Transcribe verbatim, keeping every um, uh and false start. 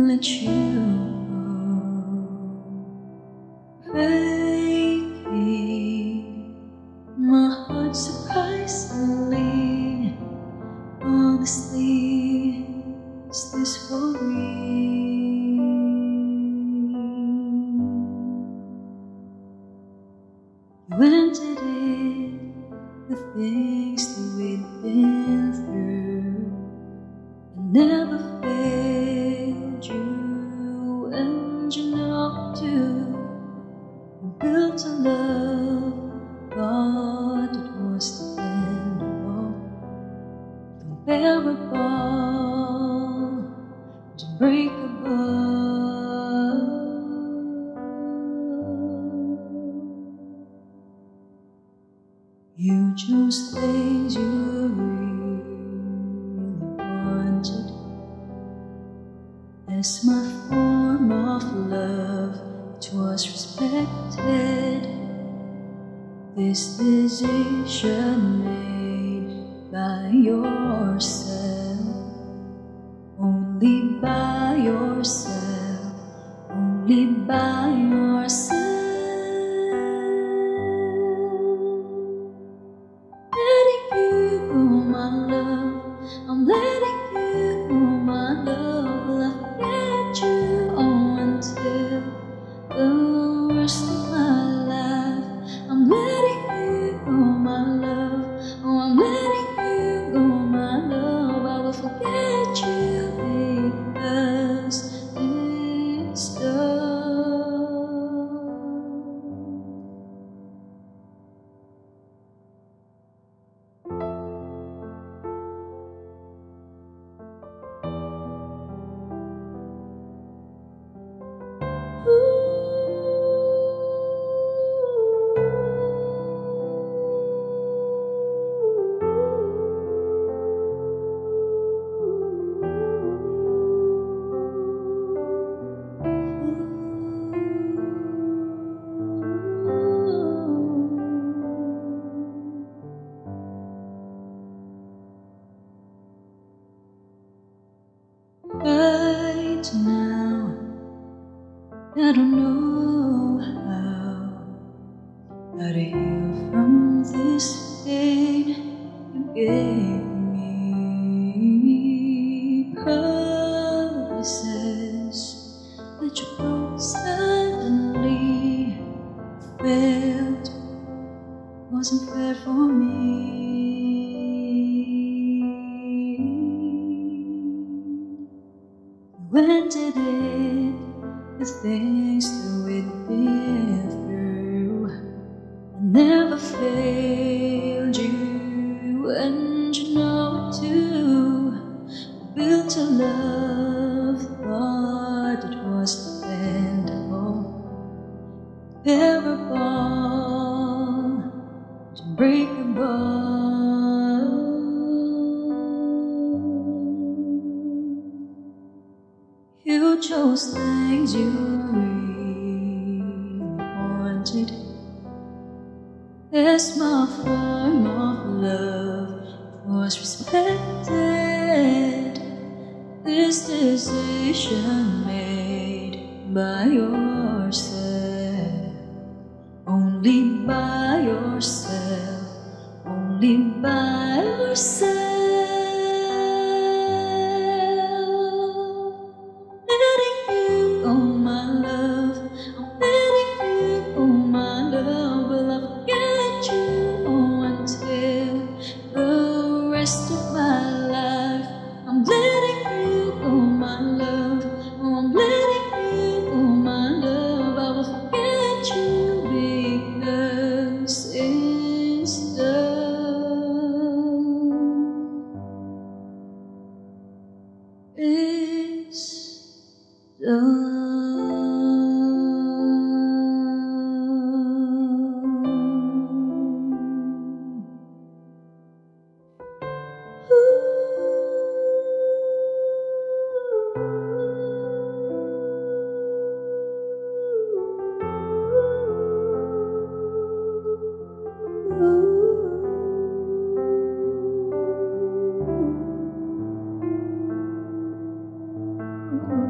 let you go, breaking my heart surprisingly. Honestly, is this for real? You ended it, the things that we'd been through. I never failed you, and you know too. We built a love, thought it was dependable, unbearable, unbreakable. You chose things you really wanted as my form of love. It was respected. This decision made by yourself, only by yourself, only by yourself. Letting you go, my love. I'm letting you go, my love. Will I forget you oh, until the rest of my life? I'm letting you go, my love. Oh, I'm letting you go, my love. I will forget you because it's done. Ooh. Right now, I don't know how, how to heal from this pain you gave me. Promises that you broke suddenly, failed, wasn't fair for me. You ended it, the things that we'd been through. I never failed you, and you know it too. We built a love, thought it was dependable, unbearable, unbreakable. You chose things you really wanted as my form of love. It was respected. This decision made by yourself, only by yourself, only by yourself. It's done.